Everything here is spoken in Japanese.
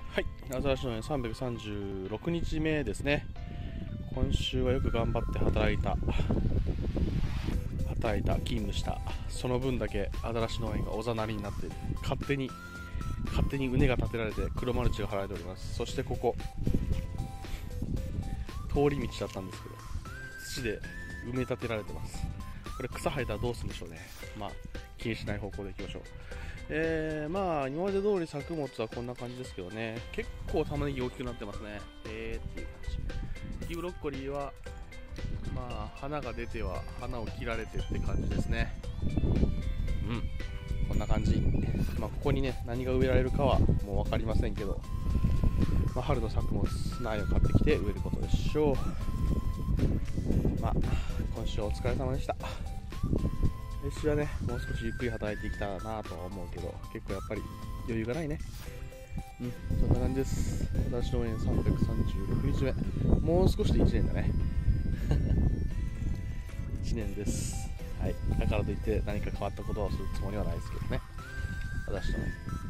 はい、アザラシ農園336日目ですね。今週はよく頑張って働いた、勤務した、その分だけアザラシ農園がおざなりになって、勝手に畝が立てられて黒マルチが張られております。そしてここ、通り道だったんですけど、土で埋め立てられてます。これ草生えたらどうするんでしょうね。まあ気にしない方向でいきましょう。まあ今まで通り作物はこんな感じですけどね、結構玉ねぎ大きくなってますね。っていう感じ。茎ブロッコリーはまあ花が出ては花を切られてって感じですね。こんな感じ。まあここにね何が植えられるかはもう分かりませんけど、まあ、春の作物苗を買ってきて植えることでしょう。まあ今週はお疲れ様でした。来週はねもう少しゆっくり働いていきたいなとは思うけど、結構やっぱり余裕がないね。そんな感じです。私農園336日目、もう少しで1年だね。1年です。はい、だからといって何か変わったことをするつもりはないですけどね。私農園